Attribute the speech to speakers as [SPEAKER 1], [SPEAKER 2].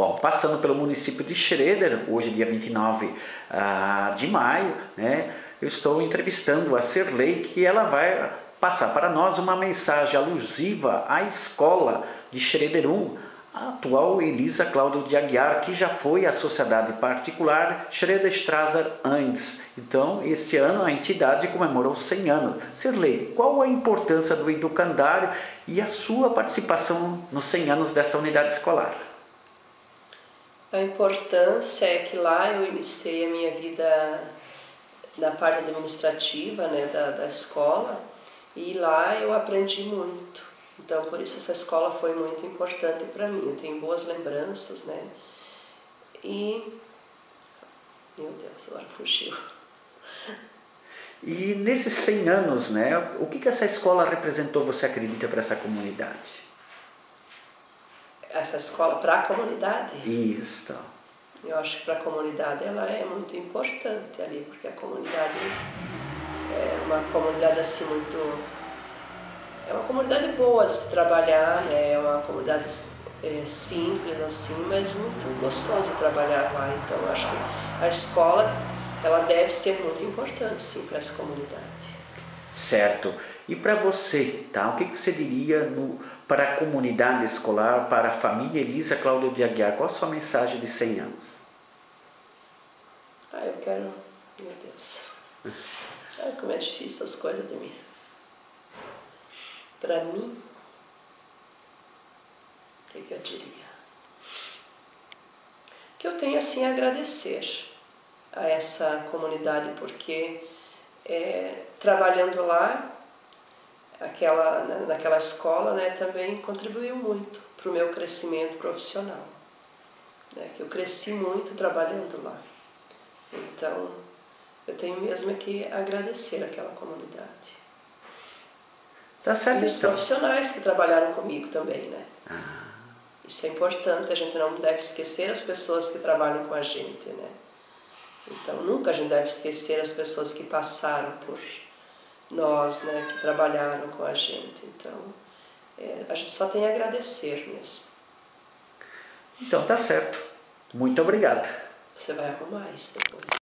[SPEAKER 1] Bom, passando pelo município de Schroeder, hoje dia 29 de maio, né, eu estou entrevistando a Sirlei, que ela vai passar para nós uma mensagem alusiva à escola de Schroeder 1, a atual Elisa Cláudio de Aguiar, que já foi a sociedade particular Schroeder Strasser antes. Então, este ano a entidade comemorou 100 anos. Sirlei, qual a importância do educandário e a sua participação nos 100 anos dessa unidade escolar?
[SPEAKER 2] A importância é que lá eu iniciei a minha vida na parte administrativa, né, da escola, e lá eu aprendi muito. Então, por isso essa escola foi muito importante para mim. Eu tenho boas lembranças, né? E... meu Deus, agora fugiu.
[SPEAKER 1] E nesses 100 anos, né, o que essa escola representou, você acredita, para essa comunidade?
[SPEAKER 2] Essa escola para a comunidade?
[SPEAKER 1] Isso.
[SPEAKER 2] Eu acho que para a comunidade ela é muito importante ali, porque a comunidade é uma comunidade assim muito... é uma comunidade boa de se trabalhar, né? É uma comunidade simples assim, mas muito gostosa de trabalhar lá. Então eu acho que a escola ela deve ser muito importante sim para essa comunidade.
[SPEAKER 1] Certo. E para você, tá? O que você diria para a comunidade escolar, para a família Elisa Cláudio de Aguiar? Qual a sua mensagem de 100 anos?
[SPEAKER 2] Eu quero... meu Deus. Ai, como é difícil as coisas de mim. Para mim, o que eu diria? Que eu tenho assim a agradecer a essa comunidade, porque trabalhando lá, naquela escola, né, também contribuiu muito para o meu crescimento profissional. Né, que eu cresci muito trabalhando lá. Então, eu tenho mesmo que agradecer àquela comunidade.
[SPEAKER 1] Tá certo,
[SPEAKER 2] e os profissionais que trabalharam comigo também, né? Isso é importante, a gente não deve esquecer as pessoas que trabalham com a gente, né? Então, nunca a gente deve esquecer as pessoas que passaram por nós, né? Que trabalharam com a gente. Então, a gente só tem a agradecer mesmo.
[SPEAKER 1] Então, tá certo. Muito obrigado.
[SPEAKER 2] Você vai arrumar isso depois.